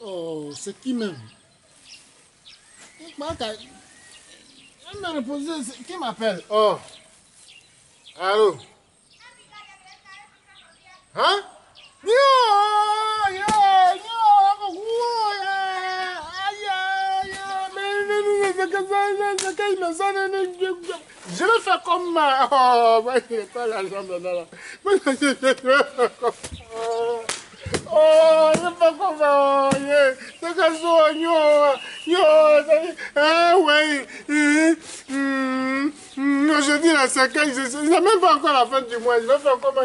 Oh, c'est qui même? Elle m'a reposé. Qui m'appelle? Oh. Allô? Hein? Yo! Je vais faire comme ma... Oh, il n'est pas l'argent maintenant. Oh, je vais faire comme ça. C'est que ça, ouais. Aujourd'hui, la 5 je n'ai même pas encore la fin du mois. Je vais faire comme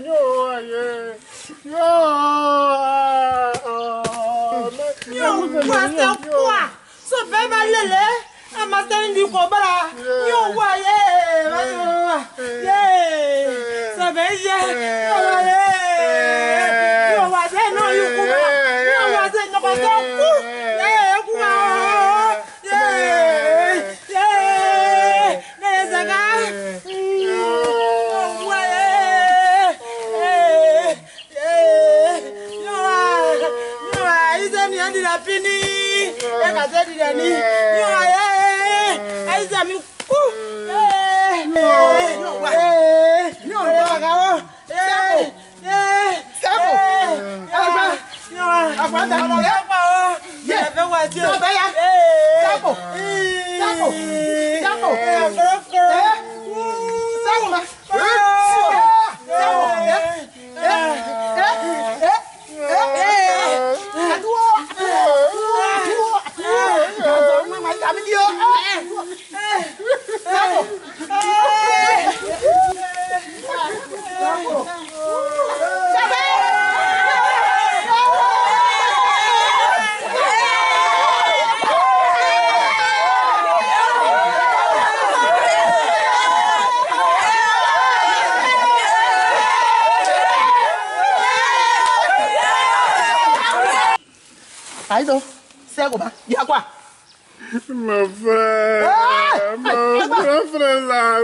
mon frère là,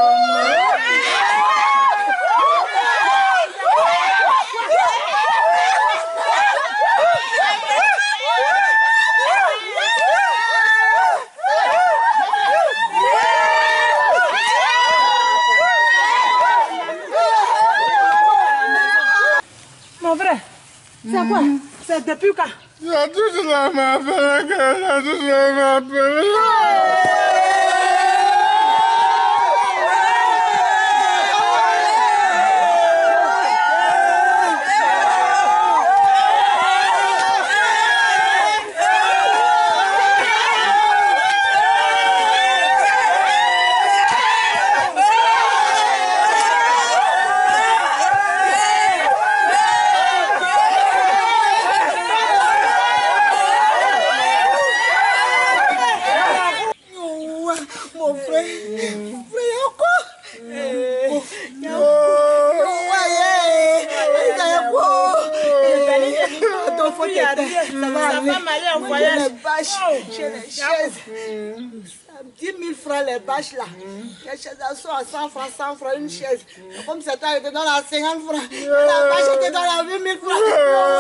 Mon frère, c'est quoi? C'est depuis quand? La touche là m'appelle, la touche là m'appelle. Chez les chaises. 10 000 francs les bâches là. Les chaises sont à 100 francs, 100 francs une chaise. Comme certains étaient dans la 50 francs, la bâche était dans la 8 000 francs.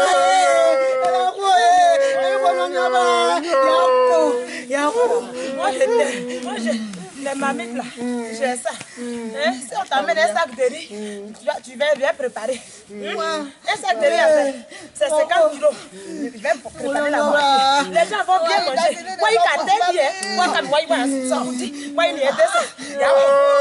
Moi, les mamites là, j'ai ça. Si on t'amène un sac de riz, tu vas bien préparer. Un sac de riz, c'est 50 kilos. Tu vas préparer la moitié. Les gens vont bien manger. Moi, il t'attend bien. Moi, quand moi, il va sortir. Moi, il y a des ça.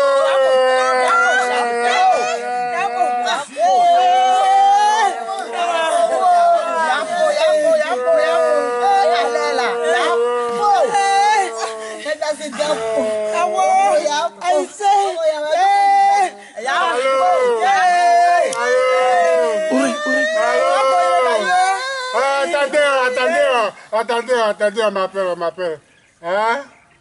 Attendez, on m'appelle. Hein?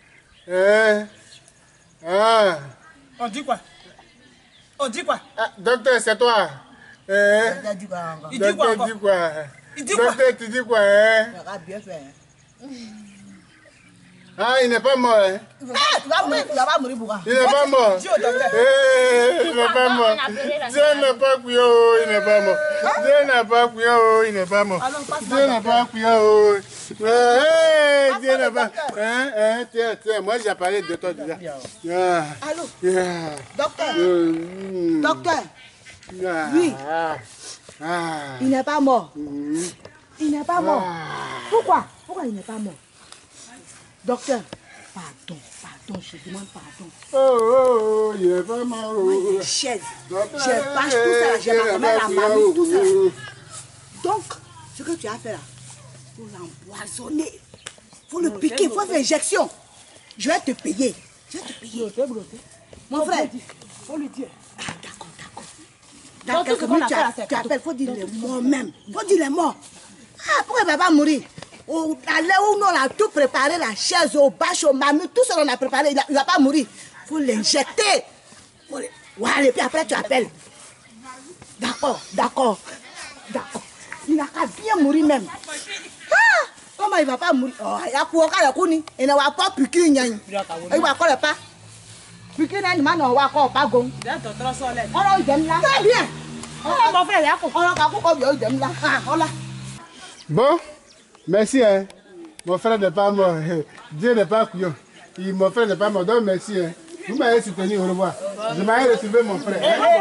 On dit quoi? On dit quoi? Docteur, c'est toi. Il dit quoi encore? Il dit quoi? Docteur, tu dis quoi? Ça va bien faire. Ah, il n'est pas mort, hein? Tu vas mourir, Boura. Il n'est pas mort. Dis au docteur. Il n'est pas mort. Dieu n'est pas couillon, il n'est pas mort. Dieu n'est pas couillon, il n'est pas mort. Dieu n'est pas couillon. Dieu n'est pas. Tiens, moi j'ai parlé de toi déjà. Allô? Docteur? Docteur? Oui. Il n'est pas mort. Il n'est pas mort. Pourquoi? Pourquoi il n'est pas mort? Docteur, pardon, je demande pardon. Oh, il n'est pas mort. Chaise, je bâche tout ça, j'ai ma mère, la mamie, tout ça. Donc, ce que tu as fait là, il faut l'empoisonner. Il faut le piquer, il faut faire injection. Je vais te payer. Je vais te payer. Mon frère, il faut lui dire. Ah, d'accord. Dans quelques minutes, tu appelles, il faut dire les morts même. Il faut dire les morts. Ah, pourquoi il ne va pas mourir? À l'heure où nous on a tout préparé, la chaise, au bâche, au mamie, tout ce qu'on a préparé, il ne va pas mourir. Il faut l'injecter. Voilà, et puis après tu appelles. D'accord. Il n'a qu'à bien mourir même. Ah, comment il ne va pas mourir? Oh, il y a quoi il ne va pas piquer. Il ne va pas. Piquer, il ne va pas. On très bien. Mon frère, on a Bon, merci, hein. Mon frère n'est pas mort. Dieu n'est pas couillon. Mon frère n'est pas mort, donc merci, hein. Vous m'avez soutenu, au revoir. Je m'avais retrouvé mon frère.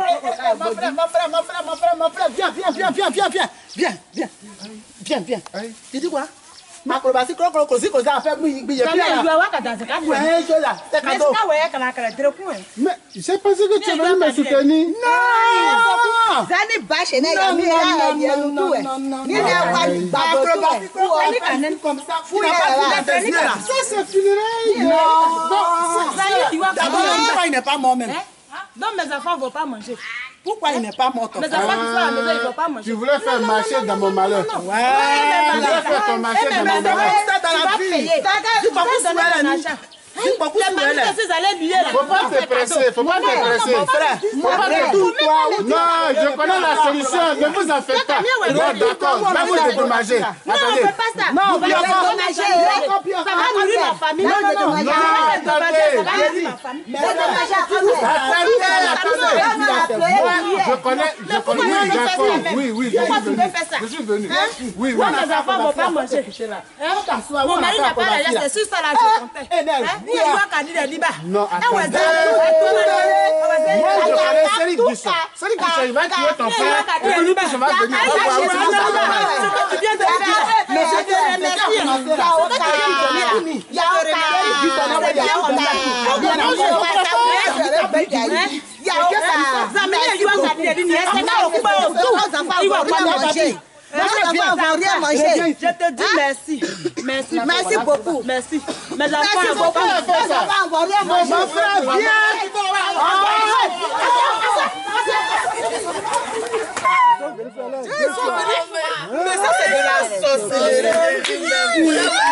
Mon frère, viens. Tu dis quoi? Ma acrobatie, c'est mais c'est parce que tu es venu me soutenir. Non! Zani bâche, non. Ça, c'est funérailles. Pourquoi il n'est pas mort même? Donc mes enfants ne vont pas manger. Pourquoi il n'est pas mort? Mes enfants qui sont à la maison, ils ne vont pas manger. Tu voulais faire marcher dans mon malheur. Ouais. Tu voulais faire ton marché dans mon malheur. Les mamies que vous allez lui là. Faut pas te presser, faut pas te presser. Non, je connais la solution, ne vous en faites pas. Bon, d'accord, je vais vous dédommager. Non, on ne fait pas ça. Non, on va dédommager. Ça va nourrir ma famille. Non, je connais, d'accord. Oui, je suis venu. Oui. Moi, mes enfants ne vont pas manger. Mon mari n'a pas la c'est sur ça là, je comptais. Non, attends. Moi, je connais Céline Guisson. Céline Guisson, il va tuer ton frère. Et puis, je vais venir. Ce que tu viens de faire, mais je te remercie. Je te dis merci. Merci beaucoup. Merci. Mes enfants ne vont pas manger. Mon frère, viens. Mais ça, c'est de la sorcellerie.